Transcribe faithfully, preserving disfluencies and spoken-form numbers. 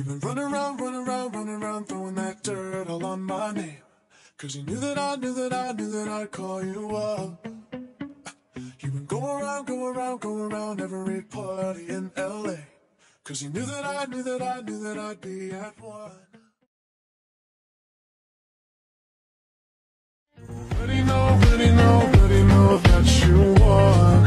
You've been running around, running around, running around, throwing that dirt all on my name. Cause you knew that I knew that I knew that I'd call you up. You've been going around, going around, going around every party in L A. Cause you knew that I knew that I knew that I'd be at one. Already know, already know, already know that you want